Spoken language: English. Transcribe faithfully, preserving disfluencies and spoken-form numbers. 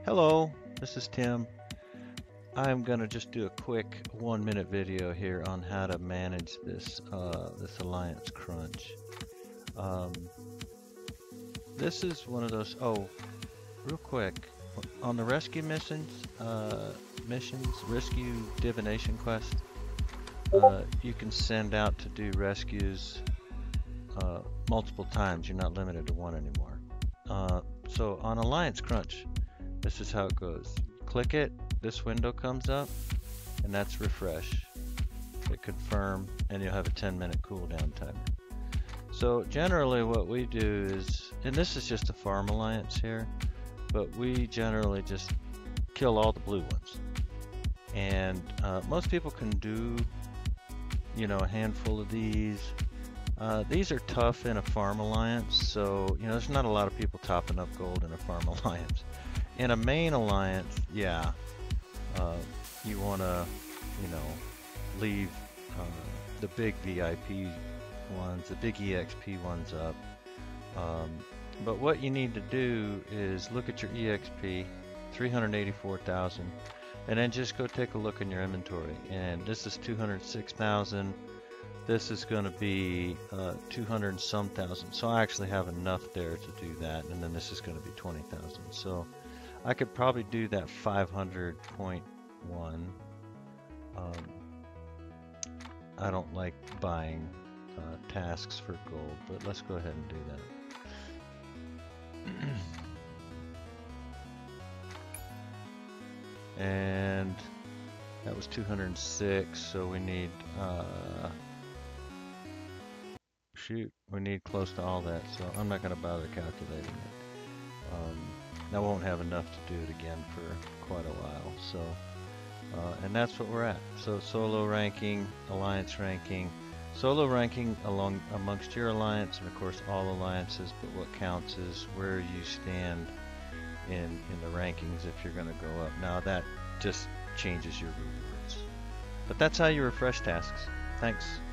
Hello, this is Tim. I'm gonna just do a quick one minute video here on how to manage this uh, this Alliance crunch. Um, this is one of those, oh, real quick, on the rescue missions, uh, missions, rescue divination quest, uh, you can send out to do rescues uh, multiple times. You're not limited to one anymore. Uh, so on Alliance crunch, this is how it goes. Click it, this window comes up, and that's refresh. Hit confirm, and you'll have a ten minute cooldown timer. So generally what we do is, and this is just a farm alliance here, but we generally just kill all the blue ones. And uh, most people can do, you know, a handful of these. Uh, these are tough in a farm alliance, so, you know, there's not a lot of people topping up gold in a farm alliance. In a main alliance, yeah, uh, you want to, you know, leave uh, the big V I P ones, the big E X P ones up. Um, but what you need to do is look at your E X P, three hundred eighty-four thousand, and then just go take a look in your inventory. And this is two hundred six thousand. This is going to be uh, two hundred and some thousand. So I actually have enough there to do that. And then this is going to be twenty thousand. So I could probably do that five hundred point one. Um, I don't like buying uh, tasks for gold, but let's go ahead and do that. And that was two hundred six, so we need, uh, shoot, we need close to all that, so I'm not going to bother calculating it. Um, I won't have enough to do it again for quite a while. So, uh, and that's what we're at. So solo ranking, alliance ranking, solo ranking along amongst your alliance, and of course all alliances. But what counts is where you stand in in the rankings if you're going to go up. Now that just changes your rewards. But that's how you refresh tasks. Thanks.